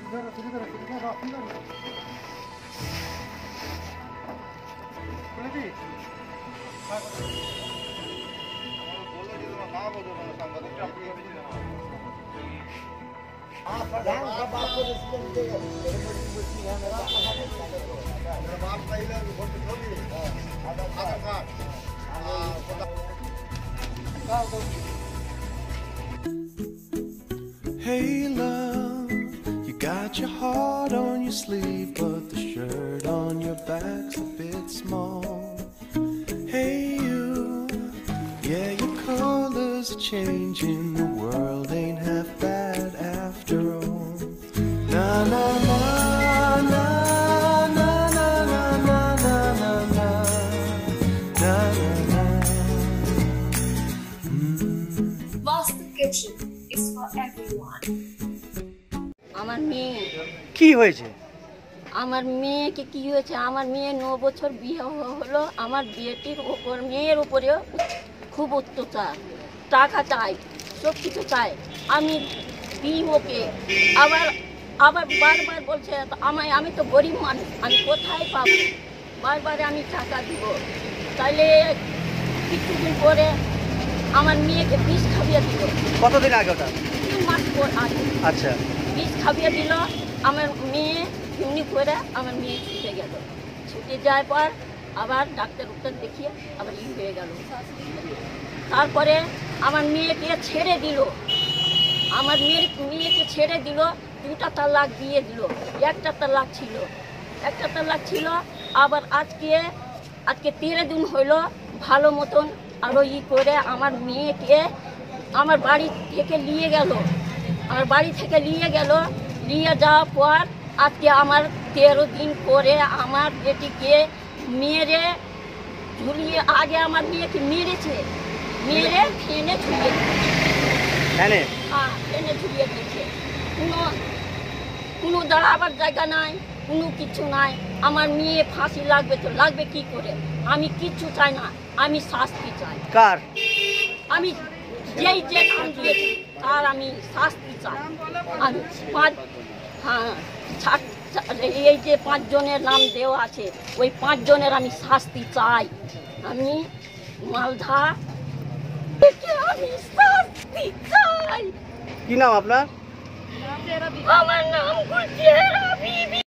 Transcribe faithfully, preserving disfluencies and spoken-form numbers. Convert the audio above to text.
Hey love, you got your heart on your sleeve, but the shirt on your back's a bit small. Hey you, yeah, your colors are changing, the world ain't half bad after all. Na na na na na na na na na na na na na. Vastu Kitchen is for everyone. আমার মেয়ে কি হয়েছে? আমার মেয়েকে কি হয়েছে আমার মেয়ে ন বছর বিয়ে হলো আমার বিয়েটির উপর মেয়ের উপরে খুব অত্যাচার টাকা চাই সব কিছু চাই আমি দিই ওকে আবার আবার বারবার বলছে আমায় আমি তো গরিব মানুষ আমি কোথায় পাবো বারবার আমি টাকা দিব তাইলে কিছুদিন পরে আমার মেয়েকে বিষ খাইয়ে দিল। কতদিন আগে ওটা? তিন মাস পর আগে। আচ্ছা বিষ খাইয়ে দিল আমার মেয়ে এমনি করে আমার মেয়ে ছুটে গেল ছুটে যাওয়ার পর আবার ডাক্তার উত্তর দেখিয়ে আবার ই হয়ে গেল তারপরে আমার মেয়েকে ছেড়ে দিল আমার মেয়ের মেয়েকে ছেড়ে দিল দুটা তালাক দিয়ে দিল একটা তালাক ছিল একটা তালাক ছিল আবার আজকে আজকে তেরো দিন হইলো ভালো মতন আরও ই করে আমার মেয়েকে আমার বাড়ি থেকে নিয়ে গেল আমার বাড়ি থেকে নিয়ে গেল নিয়ে যাওয়ার পর আজকে আমার তেরো দিন পরে আমার বেটিকে মেরে ঝুলিয়ে আগে আমার মেয়েকে মেরেছে মেরে ফেনে ঝুলিয়ে হ্যাঁ হ্যাঁ ফেনে ঝুলিয়ে দিয়েছে কোনো কোনো দাঁড়াবার জায়গা নাই কোনো কিছু নাই আমার মেয়ে ফাঁসি লাগবে তো লাগবে কি করে আমি কিচ্ছু চাই না আমি শাস্তি চাই কার আমি যেই যে নাম দিয়েছি তার আমি শাস্তি চাই আমি পাঁচ হ্যাঁ এই যে পাঁচজনের নাম দেওয়া আছে ওই পাঁচজনের আমি শাস্তি চাই আমি মালদা আমি শাস্তি চাই। কি নাম আপনার? আমার নাম গুলচেহরা বিবি।